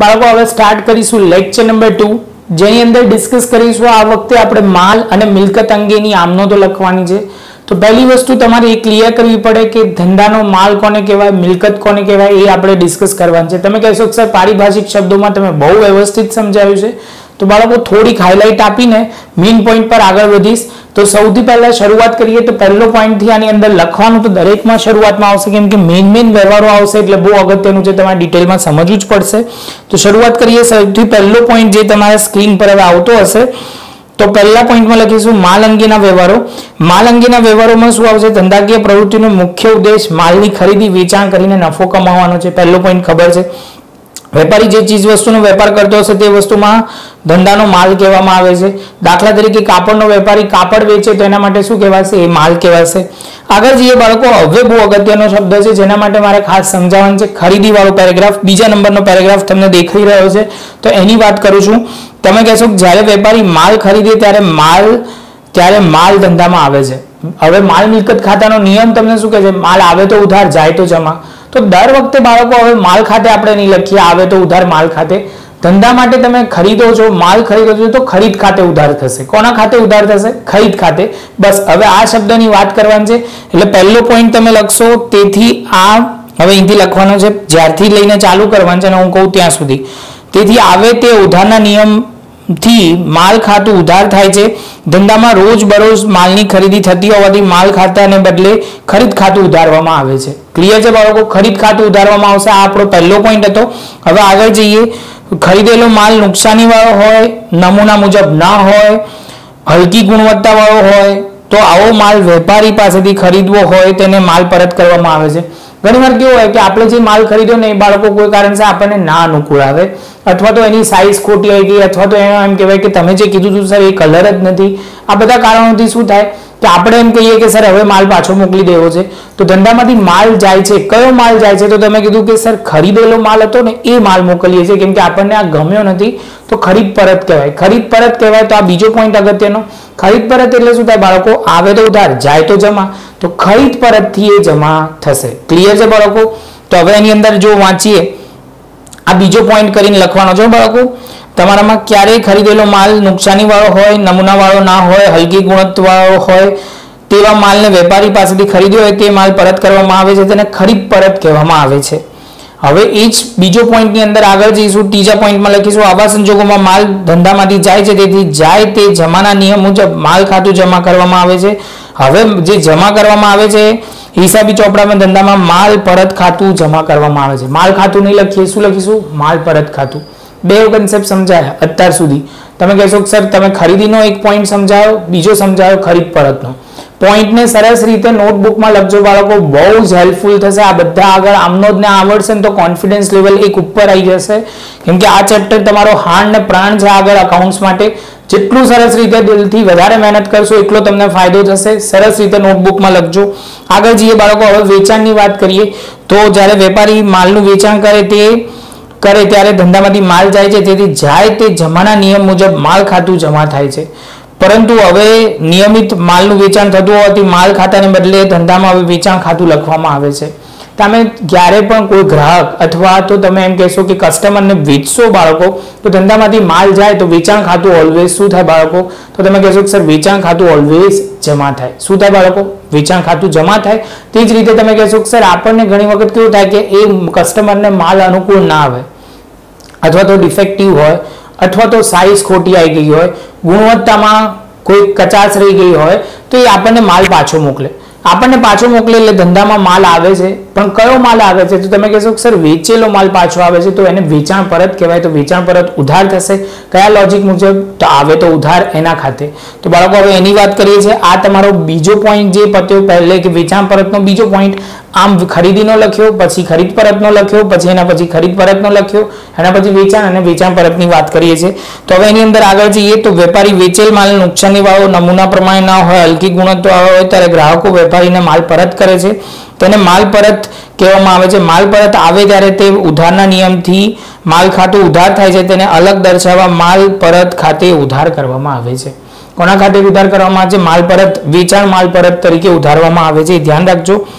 બાળકો હવે સ્ટાર્ટ કરીશું લેક્ચર નંબર 2, જેની અંદર ડિસ્કસ કરીશું આ વખતે આપણે માલ અને મિલકત અંગેની આમનોંધો લખવાની છે। તો પહેલી વસ્તુ તમારે એ ક્લિયર કરવી પડે કે ધંધાનો માલ કોને કહેવાય, મિલકત કોને કહેવાય, એ આપણે ડિસ્કસ કરવાનું છે। તમે કહેશો કે સર પારિભાષિક શબ્દોમાં તમે બહુ વ્યવસ્થિત સમજાવ્યું છે, તો બાળકો થોડીક હાઇલાઇટ આપીને મેઇન પોઈન્ટ પર આગળ વધીશ। તો સૌથી પહેલા શરૂઆત કરીએ તો પહેલો પોઈન્ટ થી આની અંદર લખવાનું તો દરેકમાં શરૂઆતમાં આવશે, કેમ કે મેઇન વ્યવહારો આવશે એટલે બહુ અગત્યનું છે, તમારે ડિટેલમાં સમજવું જ પડશે। તો શરૂઆત કરીએ। સૌથી પહેલો પોઈન્ટ જે તમારા સ્ક્રીન પર હવે આવતો હશે, તો પહેલા પોઈન્ટમાં લખીશું માલ અંગેના વ્યવહારો। માલ અંગેના વ્યવહારોમાં શું આવશે? ધંધાકીય પ્રવૃત્તિનો મુખ્ય ઉદ્દેશ માલની ખરીદી વેચાણ કરીને નફો કમાવાનો છે। પહેલો પોઈન્ટ ખબર છે। વેપારી જે ચીજ વસ્તુનો વેપાર કરતો હશે તે વસ્તુમાં ધંધાનો માલ કહેવામાં આવે છે। દાખલા તરીકે કાપડનો વેપારી કાપડ વેચે તો એના માટે શું કહેવાશે? એ માલ કહેવાશે। આગળ જઈએ બાળકો, હવે બહુ અગત્યનો શબ્દ છે જેના માટે મારે ખાસ સમજાવવાનું છે, ખરીદી વાળો પેરેગ્રાફ। બીજા નંબરનો પેરેગ્રાફ તમને દેખાઈ રહ્યો છે, તો એની વાત કરું છું। તમે કહેશો કે જ્યારે વેપારી માલ ખરીદે ત્યારે માલ ધંધામાં આવે છે। હવે માલ મિલકત ખાતાનો નિયમ તમને શું કહે છે? માલ આવે તો ઉધાર, જાય તો જમા। તો દર વખતે બાળકો હવે માલ ખાતે આપણે નહીં લખીએ આવે તો ઉધાર માલ ખાતે। ધંધા માટે તમે ખરીદો છો, માલ ખરીદો છો તો ખરીદ ખાતે ઉધાર થશે। કોના ખાતે ઉધાર થશે? ખરીદ ખાતે। બસ હવે આ શબ્દની વાત કરવાની છે, એટલે પહેલો પોઈન્ટ તમે લખશો। તેથી આ હવે અહીંથી લખવાનો છે, જ્યારથી લઈને ચાલુ કરવાનું છે અને હું કહું ત્યાં સુધી। તેથી આવે તે ઉધારના નિયમથી માલ ખાતું ઉધાર થાય છે। ધંધામાં રોજ બરોજ માલની ખરીદી થતી હોવાથી માલ ખાતાને બદલે ખરીદ ખાતું ઉધારવામાં આવે છે। ક્લિયર છે બાળકો? ખરીદ ખાતું ઉધારવામાં આવશે। આ આપણો પહેલો પોઈન્ટ હતો। હવે આગળ જઈએ। ખરીદેલો માલ નુકસાની વાળો હોય, નમૂના મુજબ ના હોય, હલકી ગુણવત્તા વાળો હોય તો આવો માલ વેપારી પાસેથી ખરીદવો હોય તેને માલ પરત કરવામાં આવે છે। ઘણીવાર કેવું હોય કે આપણે જે માલ ખરીદ્યો ને એ બાળકો કોઈ કારણસર આપણને ના અનુકૂળ આવે, અથવા તો એની સાઈઝ ખોટી આવી ગઈ, અથવા તો એમ કહેવાય કે તમે જે કીધું હતું સર એ કલર જ નથી। આ બધા કારણોથી શું થાય કે આપણે એમ કહીએ કે સર હવે માલ પાછો મોકલી દેવો છે। તો ધંધામાંથી માલ જાય છે, કયો માલ જાય છે? તો તમે કીધું કે સર ખરીદેલો માલ હતો ને એ માલ મોકલીએ છીએ, કેમ કે આપણને આ ગમ્યો નથી, તો ખરીદ પરત કહેવાય। ખરીદ પરત કહેવાય તો આ બીજો પોઈન્ટ અગત્યનો। ખરીદ પરત એટલે શું થાય બાળકો? આવે તો ઉધાર, જાય તો જમા। તો ખરીદ પરતથી એ જમા થશે। ક્લિયર છે બાળકો? તો હવે એની અંદર જો વાંચીએ, આ બીજો પોઈન્ટ કરીને લખવાનો છે બાળકો। તમારામાં ક્યારેય ખરીદેલો માલ નુકસાની વાળો હોય, નમૂના વાળો ના હોય, હલકી ગુણવત્તા વાળો હોય તેવા માલને વેપારી પાસેથી ખરીદ્યો હોય તે માલ પરત કરવામાં આવે છે, તેને ખરીદ પરત કહેવામાં આવે છે। હવે એ જ બીજો પોઈન્ટની અંદર આગળ જઈશું। ત્રીજા પોઈન્ટમાં લખીશું આવા સંજોગોમાં માલ ધંધામાંથી જાય છે, તેથી જાય તે જમાના નિયમ મુજબ માલ ખાતું જમા કરવામાં આવે છે। હવે જે જમા કરવામાં આવે છે હિસાબી ચોપડામાં ધંધામાં માલ પરત ખાતું જમા કરવામાં આવે છે। માલ ખાતું નહીં લખીએ, શું લખીશું? માલ પરત ખાતું। બે કન્સેપ્ટ સમજાયા અત્યાર સુધી। તમે કહેશો કે સર તમે ખરીદીનો એક પોઈન્ટ સમજાયો, બીજો સમજાયો ખરીદ પરતનો। પોઈન્ટને સરસ રીતે નોટબુકમાં લખજો બાળકો, બહુ જ હેલ્પફુલ થશે। આ બધા આગળ આમનોંધને આવડશે ને તો કોન્ફિડન્સ લેવલ એક ઉપર આવી જશે, કેમ કે આ ચેપ્ટર તમારો હાડ ને પ્રાણ છે આગળ અકાઉન્ટ્સ માટે। જેટલું સરસ રીતે દિલથી વધારે મહેનત કરશો એટલો તમને ફાયદો થશે। સરસ રીતે નોટબુકમાં લખજો। આગળ જઈએ બાળકો, હવે વેચાણની વાત કરીએ। તો જ્યારે વેપારી માલનું વેચાણ કરે ત્યારે ધંધામાંથી માલ જાય છે, તેથી જાય તે જમાના નિયમ મુજબ માલ ખાતું જમા થાય છે। પરંતુ હવે નિયમિત માલનું વેચાણ થતું હોવાથી માલ ખાતાને બદલે ધંધામાં હવે વેચાણ ખાતું લખવામાં આવે છે। તમે જ્યારે પણ કોઈ ગ્રાહક અથવા તો તમે એમ કહેશો કે કસ્ટમરને વેચશો બાળકો, તો ધંધામાંથી માલ જાય તો વેચાણ ખાતું ઓલવેઝ શું થાય બાળકો? તો તમે કહેશો કે સર વેચાણ ખાતું ઓલવેઝ જમા થાય। શું થાય બાળકો? વેચાણ ખાતું જમા થાય। તે જ રીતે તમે કહેશો કે સર આપણને ઘણી વખત કેવું થાય કે એ કસ્ટમરને માલ અનુકૂળ ના આવે, અથવા તો ડિફેક્ટિવ હોય, અથવા તો સાઈઝ ખોટી આવી ગઈ હોય, ગુણવત્તામાં કોઈ કચાશ રહી ગઈ હોય, તો એ આપણને માલ પાછો મોકલે। આપણને પાછો મોકલે એટલે ધંધામાં માલ આવે છે, પણ કયો માલ આવે છે? તો તમે કહેશો કે સર વેચેલો માલ પાછો આવે છે, તો એને વેચાણ પરત કહેવાય। તો વેચાણ પરત ઉધાર થશે। કયા લોજિક મુજબ? તો આવે તો ઉધાર એના ખાતે। તો બાળકો હવે એની વાત કરીએ છીએ। આ તમારો બીજો પોઈન્ટ જે પત્યો પહેલે કે વેચાણ પરતનો બીજો પોઈન્ટ। આમ ખરીદીનો લખ્યો, પછી ખરીદ પરતનો લખ્યો, પછી એના પછી ખરીદ પરતનો લખ્યો, એના પછી વેચાણ અને વેચાણ પરતની વાત કરીએ છીએ। તો હવે એની અંદર આગળ જઈએ તો વેપારી વેચેલ માલ નુકસાની વાળો, નમૂના પ્રમાણે ના હોય, હલકી ગુણવત્તા હોય ત્યારે ગ્રાહકો વેપારીને માલ પરત કરે છે, તેને માલ પરત કહેવામાં આવે છે। માલ પરત આવે ત્યારે તે ઉધારના નિયમથી માલ ખાતું ઉધાર થાય છે, તેને અલગ દર્શાવવા માલ પરત ખાતે ઉધાર કરવામાં આવે છે। કોના ખાતે ઉધાર કરવામાં આવે છે? માલ પરત, વેચાણ માલ પરત તરીકે ઉધારવામાં આવે છે, ધ્યાન રાખજો।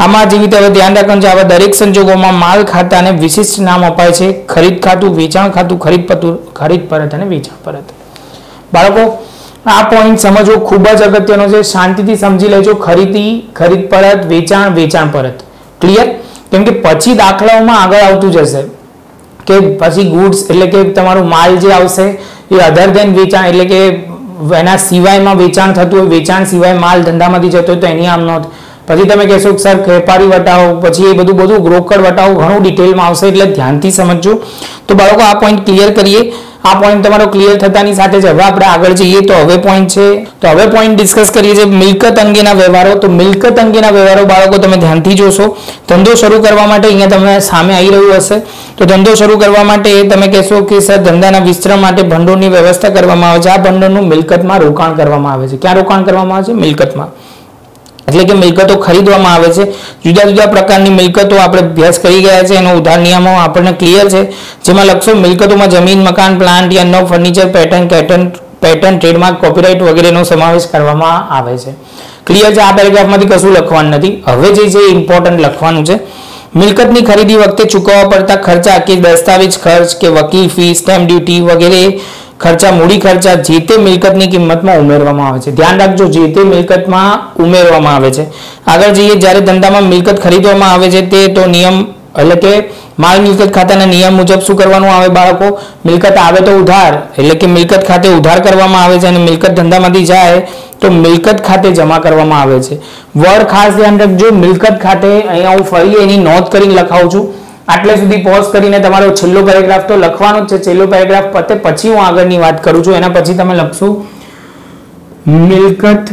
આમાં જેવી રીતે હવે ધ્યાન રાખવાનું છે, આવા દરેક સંજોગોમાં માલ ખાતાને વિશિષ્ટ નામ અપાય છે. ખરીદ ખાતું, વેચાણ ખાતું, ખરીદ પરત અને વેચાણ પરત. બાળકો આ પોઈન્ટ સમજવો ખૂબ જ અગત્યનો છે. શાંતિથી સમજી લેજો. ખરીદી, ખરીદ પરત, વેચાણ, વેચાણ પરત. ક્લિયર? કેમ કે પછી દાખલાઓમાં આગળ આવતું જશે કે પછી ગુડ્સ એટલે કે તમારું માલ જે આવશે એ અધર દેન વેચાણ એટલે કે એના સિવાયમાં વેચાણ થતું હોય, વેચાણ સિવાય માલ ધંધામાંથી જતો હોય તો એની આમ નોંધ. પછી તમે કહેશો કે સર વેપારી વટાવો, પછી એ બધું રોકડ વટાવો ઘણું ડિટેલમાં આવશે એટલે ધ્યાનથી સમજજો. તો બાળકો આ પોઈન્ટ ક્લિયર કરીએ. આ પોઈન્ટ તમારો ક્લિયર થતાની સાથે જ હવે આપણે આગળ જઈએ. તો હવે પોઈન્ટ છે, તો હવે પોઈન્ટ ડિસ્કસ કરીએ છીએ મિલકત અંગેના વ્યવહારો. તો મિલકત અંગેના વ્યવહારો બાળકો તમે ધ્યાનથી જોશો. ધંધો શરૂ કરવા માટે અહીંયા તમને સામે આવી રહ્યું હશે. તો ધંધો શરૂ કરવા માટે તમે કહેશો કે સર ધંધાના વિસ્તરણ માટે ભંડોળની વ્યવસ્થા કરવામાં આવે છે. આ ભંડોળનું મિલકતમાં રોકાણ કરવામાં આવે છે. ક્યાં રોકાણ કરવામાં આવે છે? મિલકતમાં. એટલે કે મિલકતો ખરીદવામાં આવે છે. જુદા જુદા પ્રકારની મિલકતો આપણે અભ્યાસ કરી ગયા છે. એનો ઉધાર નિયમો આપણને ક્લિયર છે. જેમાં લખશો મિલકતોમાં જમીન, મકાન, પ્લાન્ટ, યંત્રો, ફર્નિચર, પેટર્ન, ટ્રેડમાર્ક, કોપીરાઇટ વગેરેનો સમાવેશ કરવામાં આવે છે. ક્લિયર છે? આ પેરેગ્રાફમાંથી કશું લખવાનું નથી. હવે જે છે ઇમ્પોર્ટન્ટ લખવાનું છે. મિલકતની ખરીદી વખતે ચૂકવવા પડતા ખર્ચા કે દસ્તાવેજ ખર્ચ કે વકીલ ફી, સ્ટેમ્પ ડ્યુટી વગેરે ખર્ચા, મૂડી ખર્ચા જે તે મિલકતની કિંમતમાં ઉમેરવામાં આવે છે. ધ્યાન રાખજો, જે તે મિલકતમાં ઉમેરવામાં આવે છે. આગળ જઈએ. જ્યારે ધંધામાં મિલકત ખરીદવામાં આવે છે તે તો નિયમ એટલે કે માલ મિલકત ખાતાના નિયમ મુજબ શું કરવાનું આવે બાળકો? મિલકત આવે તો ઉધાર એટલે કે મિલકત ખાતે ઉધાર કરવામાં આવે છે અને મિલકત ધંધામાંથી જાય તો મિલકત ખાતે જમા કરવામાં આવે છે. વર્ડ ખાસ ધ્યાન રાખજો. મિલકત ખાતે અહીંયા હું ફરી એની નોંધ કરીને લખાવું છું. આટલે સુધી પોઝ કરીને તમારો છેલ્લો પેરેગ્રાફ તો લખવાનો જ છે. છેલ્લો પેરેગ્રાફ પતે પછી હું આગળની વાત કરું છું. એના પછી તમે લખશો મિલકત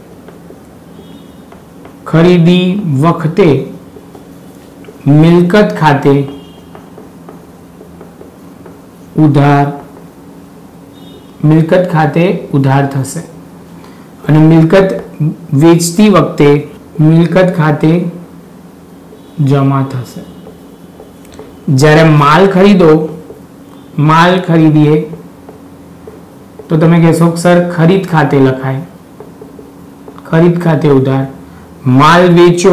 ખરીદી વખતે મિલકત ખાતે ઉધાર થશે અને મિલકત વેચતી વખતે મિલકત ખાતે જમા થશે. જ્યારે માલ ખરીદીએ તો તમે કહેશો સર ખરીદ ખાતે લખાય, ખરીદ ખાતે ઉધાર. માલ વેચો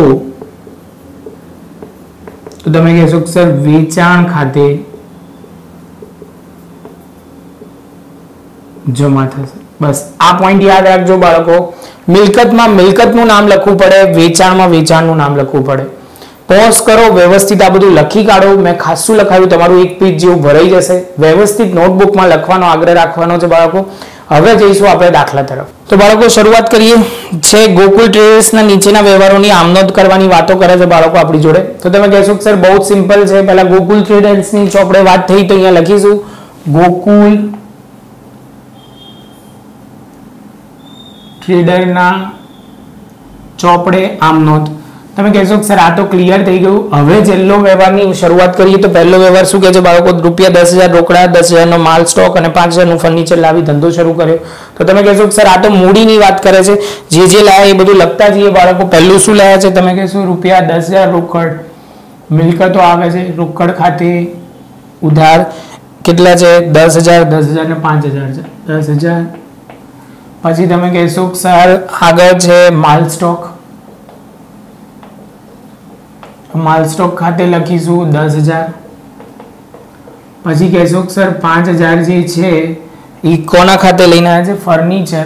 તો તમે કહેશો સર વેચાણ ખાતે જમા થશે. બસ આ પોઈન્ટ યાદ રાખજો બાળકો. મિલકતમાં મિલકતનું નામ લખવું પડે, વેચાણમાં વેચાણનું નામ લખવું પડે. પોઝ કરો, વ્યવસ્થિત આ બધું લખી કાઢો. મેં ખાસું લખાયું, તમારું એક પેજ જેવું ભરાઈ જશે. વ્યવસ્થિત નોટબુકમાં લખવાનો આગ્રહ રાખવાનો છે બાળકો. હવે જઈશું આપણે દાખલા તરફ. તો બાળકો શરૂઆત કરીએ છે ગોકુલ ટ્રેડર્સના નીચેના વ્યવહારોની આમનોંધ કરવાની વાતો કરે છે બાળકો આપણી જોડે. તો તમે કહેશો સર બહુ જ સિમ્પલ છે. પહેલા ગોકુલ ટ્રેડર્સની ચોપડે વાત થઈ તો અહીંયા લખીશું ગોકુલ ટ્રેડરના ચોપડે આમનોંધ. તમે કહેશો સર આ તો ક્લિયર થઈ ગયું. હવે છેલ્લો વ્યવહારની શરૂઆત કરીએ તો પહેલો વ્યવહાર શું કહે છે બાળકો? ₹10,000 રોકડા, 10,000નો માલ સ્ટોક અને 5,000નું ફર્નિચર લાવી ધંધો શરૂ કર્યો. તો તમે કહેશો સર આ તો મૂડીની વાત કરે છે. જે લાયા એ બધું લખતા જઈએ બાળકો. પહેલું શું લાયા છે? તમે કહેશો ₹10,000 રોકડ મિલકતો આવે છે. રોકડ ખાતે ઉધાર કેટલા છે? 10,000, 10,000 ને 5,000 છે. 10,000. પછી તમે કહેશો સર આગળ છે માલ સ્ટોક. માલ સ્ટોક ખાતે લખીશું 10,000. પછી કહેશો સર 5,000 જે છે એ કોના ખાતે લઈને આવ્યા છે? ફર્નિચર.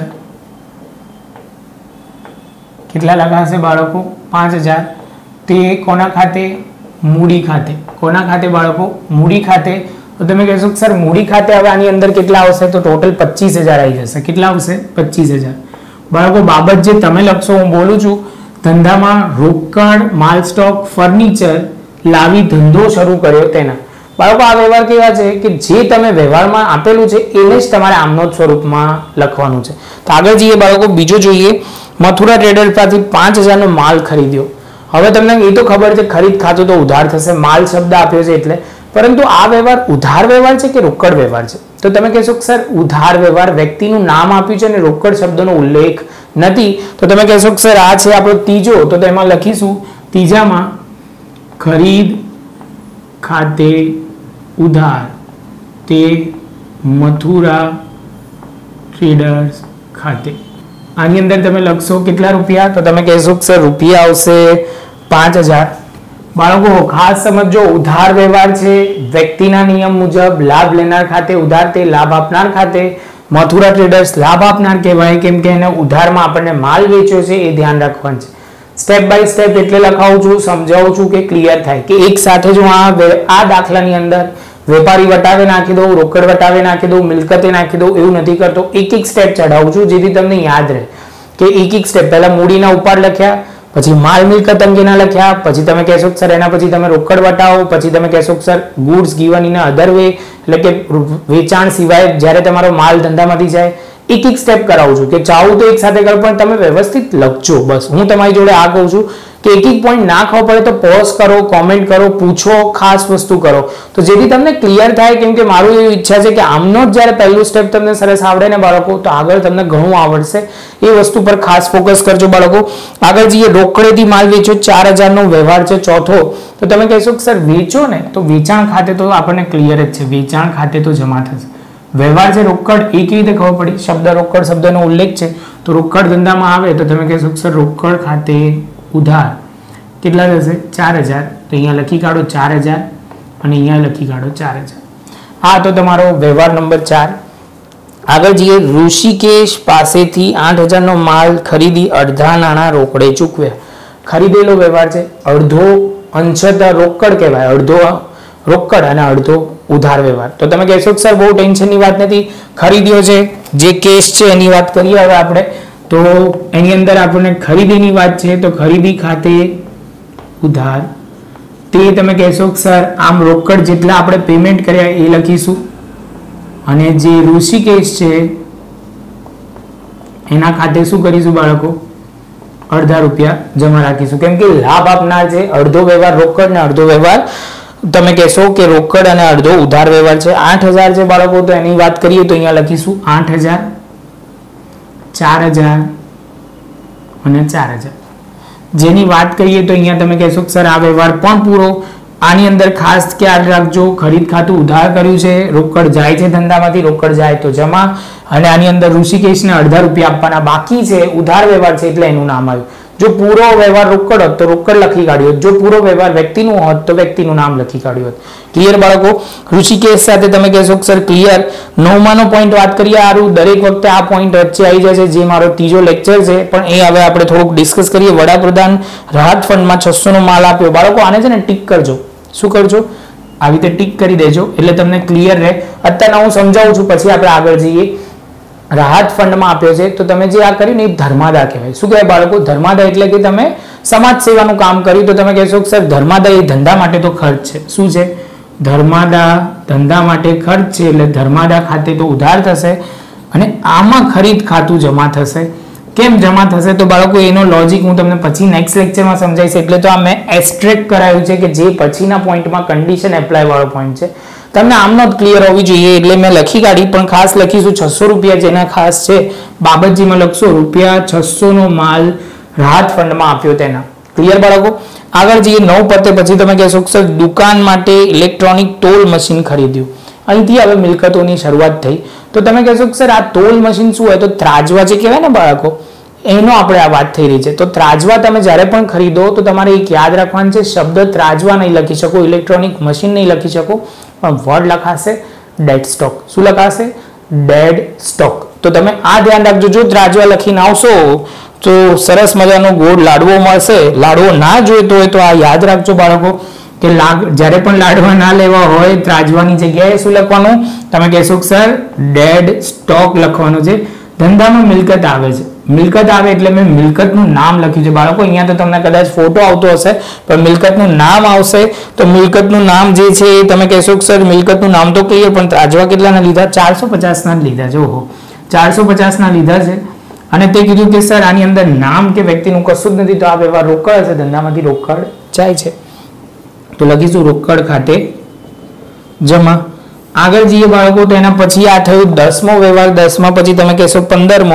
કેટલા લખાશે બાળકો? 5,000. તે કોના ખાતે? મૂડી ખાતે. કોના ખાતે બાળકો? મૂડી ખાતે. તો તમે કહેશો સર મૂડી ખાતે હવે આની અંદર કેટલા આવશે? તો ટોટલ 25,000 આવી જશે. કેટલા આવશે? 25,000. બાળકો બાબત જે તમે લખશો હું બોલું છું. ધંધામાં રોકડ, માલ સ્ટોક, ફર્નિચર લાવી ધંધો શરૂ કર્યો તેના. બાળકો આ વ્યવહાર કેવા છે કે જે તમે વ્યવહારમાં આપેલું છે એને જ તમારે આમનોંધ સ્વરૂપમાં લખવાનું છે. તો આગળ જઈએ બાળકો. બીજો જોઈએ મથુરા ટ્રેડર પાસેથી 5,000નો માલ ખરીદ્યો. હવે તમને એ તો ખબર છે ખરીદ ખાતું તો ઉધાર થશે. માલ શબ્દ આપ્યો છે એટલે. પરંતુ આ વ્યવહાર ઉધાર વ્યવહાર છે કે રોકડ વ્યવહાર છે? તો તમે કહેશો સર ઉધાર વ્યવહાર. વ્યક્તિનું નામ આપ્યું છે અને રોકડ શબ્દનો ઉલ્લેખ નથી. તો તમે કહેશો સર આ છે આપણો ત્રીજો. તો તેમાં લખીશું ત્રીજામાં ખરીદ ખાતે ઉધાર તે મથુરા ટ્રેડર્સ ખાતે. આની અંદર તમે લખશો કેટલા રૂપિયા? તો તમે કહેશો સર રૂપિયા આવશે 5000। બાળકો ખાસ સમજો, ઉધાર વ્યવહાર છે વ્યક્તિના નિયમ મુજબ લાભ લેનાર ખાતે ઉધાર તે લાભ આપનાર ખાતે મથુરા ટ્રેડર્સ લાભ આપનાર કહેવાય, કેમ કે એને ઉધારમાં આપણને માલ વેચ્યો છે એ ધ્યાન રાખવાનું છે। સ્ટેપ બાય સ્ટેપ એટલે લખાવું છું, સમજાવું છું કે ક્લિયર થાય કે એક સાથે જો આ દાખલાની અંદર વેપારી વટાવે નાખી દઉં, રોકડ વટાવે નાખી દઉં, મિલકતે નાખી દઉં એવું નથી કરતો। એક એક સ્ટેપ ચડાવું છું જેથી તમને યાદ રહે કે એક એક સ્ટેપ પહેલા મૂડીના ઉપાડ લખ્યા, પછી માલ મિલકત અંગેના લખ્યા, પછી તમે કહેશો કે સર એના પછી તમે રોકડ વટાવો, પછી તમે કહેશો કે sir goods given in other way એટલે કે વેચાણ સિવાય જ્યારે તમારો માલ ધંધામાંથી જાય, એક એક સ્ટેપ કરાવું છું કે ચાહું તો એક સાથે કરો પણ તમે વ્યવસ્થિત લખજો। બસ હું તમારી જોડે આ કહું છું કે એક એક પોઈન્ટ ના ખબર પડે તો પોઝ કરો, કોમેન્ટ કરો, પૂછો, ખાસ વસ્તુ કરો તો જેથી તમને ક્લિયર થાય, કેમ કે મારું એવી ઈચ્છા છે કે આમનો જ જ્યારે પહેલું સ્ટેપ તમને સરસ આવડે ને બાળકો તો આગળ તમને ઘણું આવડશે। એ વસ્તુ પર ખાસ ફોકસ કરજો બાળકો। આગળ જઈએ, રોકડેથી માલ વેચો 4000 નો વ્યવહાર છે ચોથો, તો તમે કહેશો કે સર વેચો ને તો વેચાણ ખાતે તો આપણને ક્લિયર જ છે, વેચાણ ખાતે તો જમા થશે। વ્યવહાર છે રોકડ, એ કેવી રીતે ખબર પડી? શબ્દ રોકડ શબ્દનો ઉલ્લેખ છે તો રોકડ ધંધામાં આવે તો તમે કહેશો સર રોકડ ખાતે ઉધાર કેટલા થશે? 4000, તો અહીંયા લખી કાઢો 4000 અને અહીંયા લખી કાઢો 4000। આ તો તમારો વ્યવહાર નંબર 4। આગળ જઈએ, ઋષિકેશ પાસેથી 8000 નો માલ ખરીદી અડધા નાણાં રોકડે ચૂકવ્યા। ખરીદેલો વ્યવહાર છે, અડધો અંશતઃ રોકડ કહેવાય, અડધો રોકડ અને અડધો ઉધાર વ્યવહાર। તો તમે કહેશો સર બહુ ટેન્શનની વાત નથી, ખરીદ્યો છે જે કેસ છે એની વાત કરીએ હવે આપણે, તો એની અંદર આપણને ખરીદીની વાત છે તો ખરીદી ખાતે ઉધાર તે તમે કહેશો કે સર આમ રોકડ જેટલા આપણે પેમેન્ટ કર્યા એ લખીશું અને જે ઋષિકેશ છે એના ખાતે શું કરીશું બાળકો? અડધા રૂપિયા જમા રાખીશું, કેમ કે લાભ આપનાર છે અડધો વ્યવહાર રોકડ ને અડધો વ્યવહાર તમે કહેશો કે રોકડ અને અડધો ઉધાર વ્યવહાર છે। 8000 છે બાળકો, તો એની વાત કરીએ તો અહીંયા લખીશું 8000, 4000 અને 4000। જેની વાત કરીએ તો અહીંયા તમે કહેશો કે સર આ વ્યવહાર પણ પૂરો। આની અંદર ખાસ ખ્યાલ રાખજો, ખરીદ ખાતું ઉધાર કર્યું છે, રોકડ જાય છે ધંધામાંથી, રોકડ જાય તો જમા, અને આની અંદર ઋષિકેશને અડધા રૂપિયા આપવાના બાકી છે, ઉધાર વ્યવહાર છે એટલે એનું નામ આવ્યું। જો પૂરો વ્યવહાર રોકડ હોત તો રોકડ લખી કાઢ્યો, જો પૂરો વ્યવહાર વ્યક્તિનું હોત તો વ્યક્તિનું નામ લખી કાઢ્યું હોત। ક્લિયર બાળકો? ઋષિકેશ સાથે તમે કહેશો કે સર ક્લિયર। 9માનો પોઈન્ટ વાત કરીએ, આરું દરેક વખતે આ પોઈન્ટ વચ્ચે આવી જાય છે, જે મારો ત્રીજો લેક્ચર છે પણ એ હવે આપણે થોડુંક ડિસ્કસ કરીએ। વડાપ્રધાન રાહત ફંડમાં 600 નો માલ આપ્યો। બાળકો આને છે ને ટીક કરજો, શું કરજો? આવી રીતે ટીક કરી દેજો એટલે તમને ક્લિયર રહે। અત્યારે હું સમજાવું છું પછી આપણે આગળ જઈએ। રાહત ફંડમાં આપ્યો છે તો તમે જે આ કર્યું ને એ ધર્માદા કહેવાય। શું કહેવાય બાળકો? ધર્માદા એટલે કે તમે સમાજ સેવાનું કામ કર્યું, તો તમે કહેશો કે સર ધર્માદા એ ધંધા માટે તો ખર્ચ છે। શું છે? ધર્માદા ધંધા માટે ખર્ચ છે એટલે ધર્માદા ખાતે તો ઉધાર થશે અને આમાં ખરીદ ખાતું જમા થશે। કેમ જમા થશે તો બાળકો એનો લોજિક હું તમને પછી નેક્સ્ટ લેક્ચરમાં સમજાવીશ, એટલે તો આ મેં એસ્ટ્રેક્ટ કરાયું છે કે જે પછીના પોઈન્ટમાં કન્ડિશન એપ્લાય વાળો પોઈન્ટ છે, તમને આમનો જ ક્લિયર હોવી જોઈએ એટલે મેં લખી કાઢી, પણ ખાસ લખીશું 600 રૂપિયા જેના ખાસ છે બાબતજીમાં લખશો રૂપિયા 600 નો માલ રાહત ફંડમાં આપ્યો તેના। ક્લિયર બાળકો? આગળ જઈએ 9 પતે પછી તમે કહેશો સર દુકાન માટે ઇલેક્ટ્રોનિક તોલ મશીન ખરીદ્યું। અહીંથી હવે મિલકતોની શરૂઆત થઈ, તો તમે કહેશો કે સર આ તોલ મશીન શું હોય? તો ત્રાજવા જે કહેવાય ને બાળકો, એનો આપણે આ વાત થઈ રહી છે। તો ત્રાજવા તમે જ્યારે પણ ખરીદો તો તમારે એક યાદ રાખવાનું છે, શબ્દ ત્રાજવા નહીં લખી શકો, ઇલેક્ટ્રોનિક મશીન નહીં લખી શકો, પણ વર્ડ લખાશે ડેડ સ્ટોક। શું લખાશે? Dead stock. તો તમે આ ધ્યાન રાખજો, જો ત્રાજવા લખીને આવશો તો સરસ મજાનો ગોળ લાડવો મળશે। લાડવો ના જોઈતો હોય તો આ યાદ રાખજો બાળકો કે જ્યારે પણ લાડવા ના લેવા હોય ત્રાજવાની જગ્યાએ શું લખવાનું? તમે કહેશો કે સર ડેડ સ્ટોક લખવાનું છે। ધંધામાં મિલકત આવે છે, મિલકત આવે એટલે મેં મિલકતનું નામ લખ્યું છે બાળકો। અહીંયા તો તમને કદાચ ફોટો આવતો હશે પણ મિલકતનું નામ આવશે, તો મિલકતનું નામ જે છે એ તમે કહેશો કે સર મિલકતનું નામ તો ક્લિયર, પણ ત્રાજવા કેટલાના લીધા? 450 ના લીધા છે। ઓહો, 450 ના લીધા છે અને તે કીધું કે સર આની અંદર નામ કે વ્યક્તિનું કશું જ નથી, તો આ વ્યવહાર રોકડ છે, ધંધામાંથી રોકડ જાય છે, તો લખીશું રોકડ ખાતે જમા। આગળ જઈએ બાળકો, તો એના પછી આ થયું 10મો વ્યવહાર। 10મા પછી તમે કહેશો 15મો।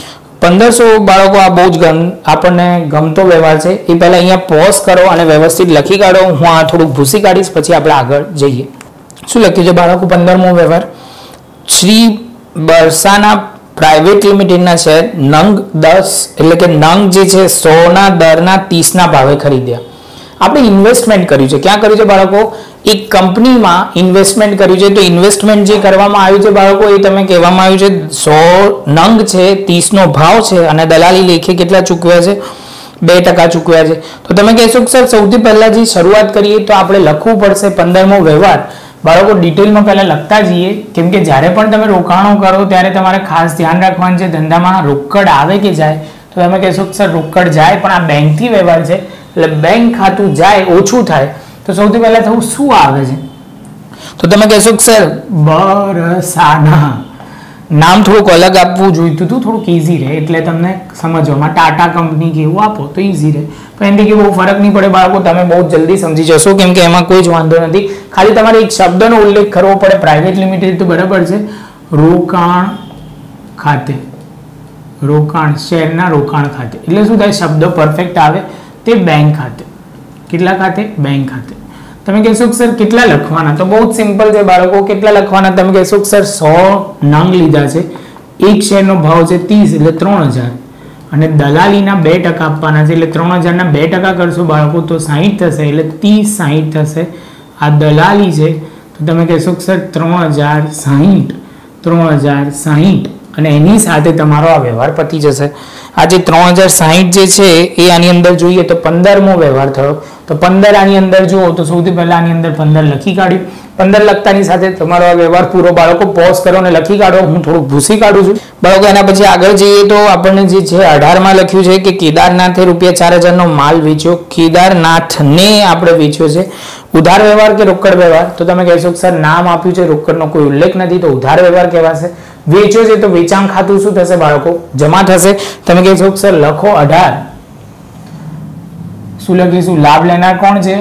1500 બાળકો આ બહુ જ આપણને ગમતો વ્યવહાર છે, એ પહેલા અહીંયા પોઝ કરો અને વ્યવસ્થિત લખી કાઢો। હું આ થોડુંક ભૂસી કાઢીશ પછી આપણે આગળ જઈએ। શું લખ્યું છે બાળકો? 15મો વ્યવહાર, શ્રી બરસાના પ્રાઇવેટ લિમિટેડના શેર નંગ 10 એટલે કે નંગ જે છે 100 ના દરના 30 ના ભાવે ખરીદ્યા। આપણે ઇન્વેસ્ટમેન્ટ કર્યું છે. ક્યાં કર્યું છે બાળકો? એક કંપનીમાં ઇન્વેસ્ટમેન્ટ કર્યું છે. તો ઇન્વેસ્ટમેન્ટ જે કરવામાં આવ્યું છે બાળકો, એ તમે કહેવામાં આવ્યું છે 100 નંગ છે, 30 નો ભાવ છે અને દલાલી લેખે કેટલા ચૂકવ્યા છે? 2% ચૂકવ્યા છે. તો તમે કહેશો કે સર સૌથી પહેલા જે શરૂઆત કરીએ તો આપણે લખવું પડશે 15મો વ્યવહાર. બાળકો ડિટેલમાં પહેલા લખતા જઈએ, કેમ કે જ્યારે પણ તમે રોકાણો કરો ત્યારે તમારે ખાસ ધ્યાન રાખવાનું છે ધંધામાં રોકડ આવે કે જાય. તો તમે કહેશો કે સર રોકડ જાય, પણ આ બેંકથી વ્યવહાર છે એટલે બેંક ખાતું જાય ઓછું થાય. તો સૌથી પહેલા થવું શું આવે છે? તો તમે કહેશો કે સર બરસાના. નામ થોડુંક અલગ આપવું જોઈતું હતું, થોડુંક ઈઝી રહે એટલે તમને સમજવામાં. ટાટા કંપની કે એવું આપો તો ઈઝી રહે, પણ એનાથી કે બહુ ફરક નહીં પડે બાળકો, તમે બહુ જલ્દી સમજી જશો, કેમ કે એમાં કોઈ જ વાંધો નથી. ખાલી તમારે એક શબ્દનો ઉલ્લેખ કરવો પડે. પ્રાઇવેટ લિમિટેડ તો બરાબર છે, રોકાણ ખાતે, રોકાણ શેરના રોકાણ ખાતે, એટલે શું થાય? શબ્દ પરફેક્ટ આવે. તે બેંક ખાતે. કેટલા ખાતે? બેંક ખાતે. તમે કહેશો કે સર કેટલા લખવાના? તો બહુ જ સિમ્પલ છે બાળકો. કેટલા લખવાના? તમે કહેશો કે સર 100 નંગ લીધા છે, એક શેરનો ભાવ છે 30 એટલે 3000 અને દલાલીના 2% આપવાના છે એટલે 3000 ના 2% કરશો બાળકો તો 60 થશે, એટલે 30-60 થશે. આ દલાલી છે તો તમે કહેશો કે સર 3060 અને એની સાથે તમારો આ વ્યવહાર પતી જશે. આ જે 3060 જે છે એ આની અંદર જોઈએ તો 15મો વ્યવહાર થયો. તો 15 આની અંદર જુઓ તો સૌથી પહેલા આની અંદર 15 લખી કાઢ્યું. 15 લખતાની સાથે તમારો આ વ્યવહાર પૂરો. બાળકો પોઝ કરો અને લખી કાઢો. હું થોડુંક ભૂસી કાઢું છું બાળકો. એના પછી આગળ જઈએ તો આપણને જે છે 18માં લખ્યું છે કે કેદારનાથે ₹4000 નો માલ વેચ્યો. કેદારનાથને આપણે વેચ્યો છે. ઉધાર વ્યવહાર કે રોકડ વ્યવહાર? તો તમે કહેશો કે સર નામ આપ્યું છે, રોકડનો કોઈ ઉલ્લેખ નથી, તો ઉધાર વ્યવહાર કહેવાશે. વેચ્યો છે તો વેચાણ ખાતું શું થશે બાળકો? જમા થશે. તમે કહેશો કે સર લખો 18. શું લખીશું? લાભ લેનાર કોણ છે?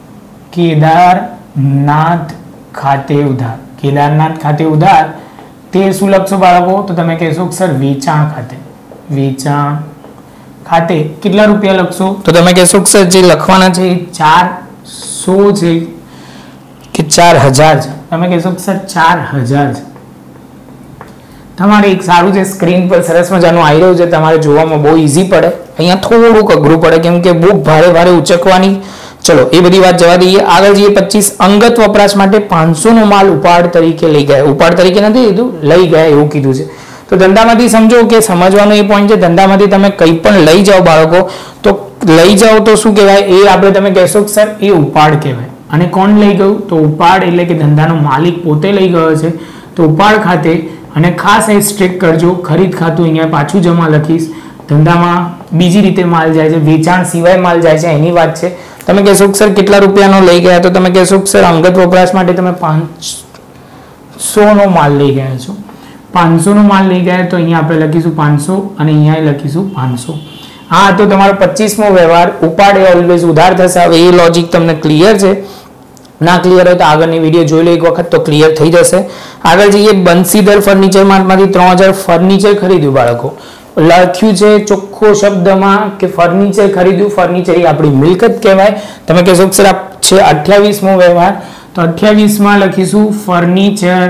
કેદારનાથ ખાતે ઉધાર. કેદારનાથ ખાતે ઉધાર. તે શું લખશો બાળકો? તો તમે કહેશો કે સર વેચાણ ખાતે. વેચાણ ખાતે કેટલા રૂપિયા લખશો? તો તમે કહેશો કે સર જે લખવાના છે એ 400 છે કે 4000 છે? તમે કહેશો કે સર 4000 છે. તમારે એક સારું છે સ્ક્રીન પર સરસ મજાનું આવી રહ્યું છે, તમારે જોવામાં બહુ ઈઝી પડે. અહીંયા થોડુંક અઘરું પડે કેમ કે બુક ભારે ઉચકવાની. ચલો એ બધી વાત જવા દઈએ. આગળ જઈએ 25. અંગત વપરાશ માટે 500 નો માલ ઉપાડ તરીકે લઈ ગયા. ઉપાડ તરીકે નથી કીધું, લઈ ગયા એવું કીધું છે. તો ધંધામાંથી સમજો કે સમજવાનો એ પોઈન્ટ છે. ધંધામાંથી તમે કંઈ પણ લઈ જાઓ બાળકો, તો લઈ જાઓ તો શું કહેવાય? એ આપણે તમે કહેશો કે સર એ ઉપાડ કહેવાય. અને કોણ લઈ ગયું? તો ઉપાડ એટલે કે ધંધાનો માલિક પોતે લઈ ગયો છે. તો ઉપાડ ખાતે. અને ખાસ એ સ્ટ્રેક કરજો, ખરીદ ખાતું અહીંયા પાછું જમા લખીશ. ધંધામાં બીજી રીતે માલ જાય છે, વેચાણ સિવાય માલ જાય છે એની વાત છે. તમે કહેશો કે સર કેટલા રૂપિયાનો લઈ ગયા? તો તમે કહેશો કે સર અંગત વપરાશ માટે તમે 500 નો માલ લઈ ગયા છો. 500 નો માલ લઈ ગયા તો અહીંયા આપણે લખીશું 500 અને અહીંયા લખીશું 500. હા, તો તમારો 25મો વ્યવહાર. ઉપાડ એ ઓલવેઝ ઉધાર થશે. હવે એ લોજિક તમને ક્લિયર છે? ના ક્લિયર હોય તો આગળની વિડીયો જોઈ લો એક વખત તો ક્લિયર થઈ જશે. આગળ જઈએ. બંસીધર ફર્નિચર માર્ટમાંથી 3000 ફર્નિચર ખરીદ્યું બાળકો. લખ્યું છે ચોખ્ખો શબ્દમાં કે ફર્નિચર ખરીદ્યું. ફર્નિચર એ આપણી મિલકત કહેવાય. તમે કહેશો કે સર આ છે 28મો વ્યવહાર. તો 28માં લખીશું ફર્નિચર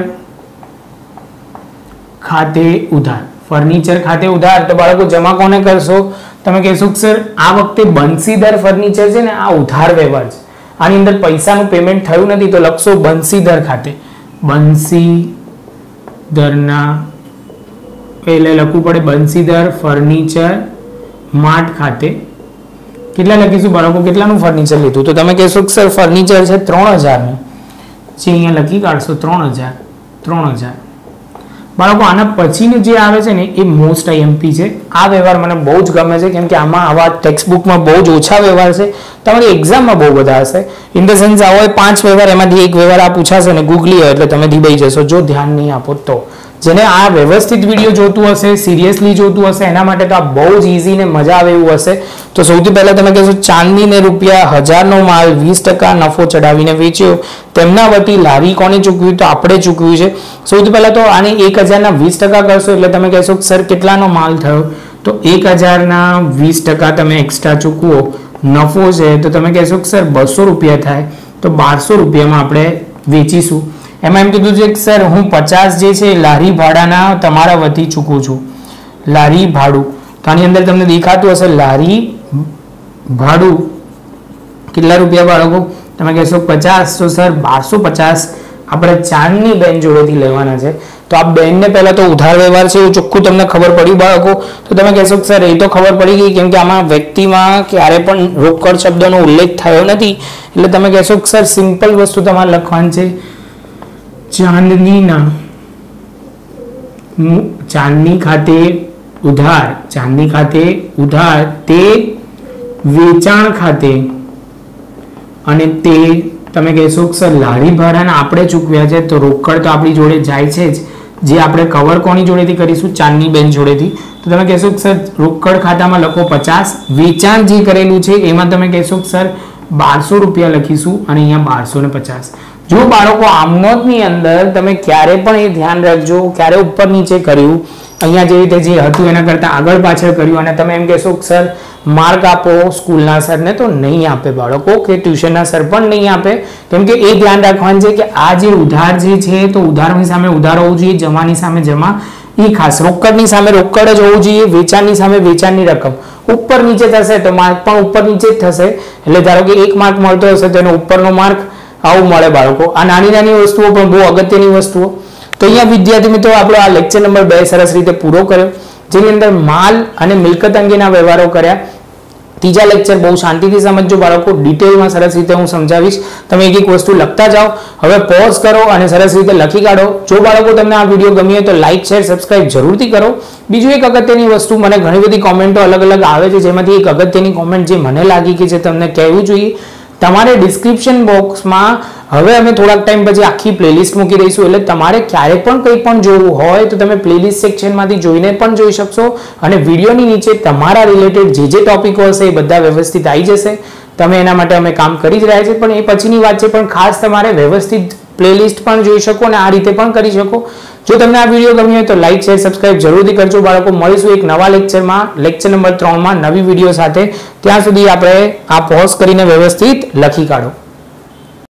ખાતે ઉધાર. ફર્નિચર ખાતે ઉધાર. તો બાળકો જમા કોને કરશો? તમે કહેશો કે સર આ વખતે બંસીધર ફર્નિચર છે ને, આ ઉધાર વ્યવહાર છે. આની અંદર પૈસાનું પેમેન્ટ થયું નથી તો લખશો બંસીધર ખાતે. બંસીધરના એટલે લખવું પડે બંસીધર ફર્નિચર માર્ટ ખાતે. કેટલા લખીશું બાળકો? કેટલાનું ફર્નિચર લીધું? તો તમે કહેશો કે સર ફર્નિચર છે 3000 નું. જે અહીંયા લખી કાઢશો 3000. બાળકો આના પછીનું જે આવે છે ને એ મોસ્ટ આઈએમપી છે. આ વ્યવહાર મને બહુ જ ગમે છે કેમ કે આમાં આવા ટેક્સ્ટબુકમાં બહુ જ ઓછા વ્યવહાર છે. તમારી એક્ઝામમાં બહુ બધા હશે. ઇન ધ સેન્સ આવો 5 વ્યવહાર, એમાંથી એક વ્યવહાર આ પૂછાશે ને ગૂગલી હોય એટલે તમે ધીબાઈ જશો જો ધ્યાન નહીં આપો તો. જેને આ વ્યવસ્થિત વિડીયો જોતું હશે, સિરિયસલી જોતું હશે, એના માટે તો આ બહુ જ ઈઝી ને મજા આવે એવું હશે. તો સૌથી પહેલા તમે કહેશો ચાંદીને ₹1000 નો માલ 20% નફો ચડાવીને વેચ્યો. તેમના વતી લારી કોને ચૂકવ્યું? તો આપણે ચૂકવ્યું છે. સૌથી પહેલા તો આને 1000 ના 20% કરશો એટલે તમે કહેશો સર કેટલાનો માલ થયો? તો 1000 ના 20% તમે એક્સ્ટ્રા ચૂકવો. નફો છે તો તમે કહેશો કે સર ₹200 થાય તો ₹1200 આપણે વેચીશું. એમાં એમ કીધું છે કે સર હું 50 જે છે લારી ભાડાના તમારા વતી ચૂકવું છું. લારી ભાડું તો આની અંદર તમને દેખાતું હશે લારી ભાડું કેટલા રૂપિયા બાળકો? તમે કહેશો 50, તો સર 1250 આપણે ચાંદની બેન જોડેથી લેવાના છે. તો આ બેનને પહેલા તો ઉધાર વ્યવહાર છે એવું ચોખ્ખું તમને ખબર પડી બાળકો? તો તમે કહેશો કે સર એ તો ખબર પડી ગઈ, કેમ કે આમાં વ્યક્તિમાં ક્યારે પણ રોકડ શબ્દનો ઉલ્લેખ થયો નથી. એટલે તમે કહેશો કે સર સિમ્પલ વસ્તુ તમારે લખવાની છે, ચાંદની ખાતે ઉધાર, ચાંદની ખાતે ઉધાર, તે વેચાણ ખાતે, અને તે તમે કહેશો કે સર લારી ભાડાના આપણે ચૂકવ્યા છે, તો રોકડ તો આપણી જોડે જાય છે જ, જે આપણે કવર કોની જોડેથી કરીશું? ચાંદની બેન જોડેથી. તો તમે કહેશો કે સર રોકડ ખાતામાં લખો 50, વેચાણ જે કરેલું છે એમાં તમે કહેશો કે સર 1200 રૂપિયા લખીશું, અને અહીંયા 1250. જો બાળકો આમનોંધની અંદર તમે ક્યારે પણ એ ધ્યાન રાખજો, ક્યારે ઉપર નીચે કર્યું, અહીંયા જે રીતે જે હતું એના કરતાં આગળ પાછળ કર્યું, અને તમે એમ કહેશો કે સર માર્ક આપો સ્કૂલના સરને, તો નહીં આપે બાળકો, કે ટ્યુશનના સર પણ નહીં આપે. કેમ કે એ ધ્યાન રાખવાનું છે કે આ જે ઉધાર જે છે તો ઉધારની સામે ઉધાર હોવું જોઈએ, જમાની સામે જમા, એ ખાસ રોકડની સામે રોકડ જ હોવું જોઈએ, વેચાણની સામે વેચાણની રકમ. ઉપર નીચે થશે તો માર્ક પણ ઉપર નીચે જ થશે. એટલે ધારો કે 1 માર્ક મળતો હશે તો એનો ઉપરનો માર્ક આવું મળે બાળકો. આ નાની નાની વસ્તુઓ પણ બહુ અગત્યની વસ્તુઓ. તો અહીંયા વિદ્યાર્થી મિત્રો આપણો આ લેક્ચર નંબર 2 સરસ રીતે પૂરો કર્યો, જેની અંદર માલ અને મિલકત અંગેના વ્યવહારો કર્યા. ત્રીજા લેક્ચર બહુ શાંતિથી સમજજો બાળકો, ડિટેલમાં સરસ રીતે હું સમજાવીશ. તમે એક એક વસ્તુ લખતા જાઓ. હવે પોઝ કરો અને સરસ રીતે લખી કાઢો. જો બાળકો તમને આ વિડીયો ગમ્યો તો લાઈક, શેર, સબસ્ક્રાઇબ જરૂરથી કરો. બીજું એક અગત્યની વસ્તુ, મને ઘણી બધી કોમેન્ટો અલગ અલગ આવે છે, જેમાંથી એક અગત્યની કોમેન્ટ જે મને લાગી કે જે તમને કહેવું જોઈએ, તમારે ડિસ્ક્રિપ્શન બોક્સમાં હવે અમે થોડાક ટાઈમ પછી આખી પ્લેલિસ્ટ મૂકી દઈશું. એટલે તમારે ક્યારે પણ કંઈ પણ જોવું હોય તો તમે પ્લેલિસ્ટ સેક્શનમાંથી જોઈને પણ જોઈ શકશો, અને વિડીયોની નીચે તમારા રિલેટેડ જે ટોપિકો હશે એ બધા વ્યવસ્થિત આવી જશે. તમે એના માટે અમે કામ કરી જ રહ્યા છીએ, પણ એ પછીની વાત છે. પણ ખાસ તમારે વ્યવસ્થિત પ્લેલિસ્ટ પણ જોઈ શકો અને આ રીતે પણ કરી શકો. જો તમને આ વિડીયો ગમ્યો હોય તો લાઈક, શેર, સબસ્ક્રાઇબ જરૂરથી કરજો બાળકો. મળીશું એક નવા લેક્ચરમાં, લેક્ચર નંબર 3 માં નવી વિડીયો સાથે. ત્યાં સુધી આપણે આ પોઝ કરીને વ્યવસ્થિત લખી કાઢો.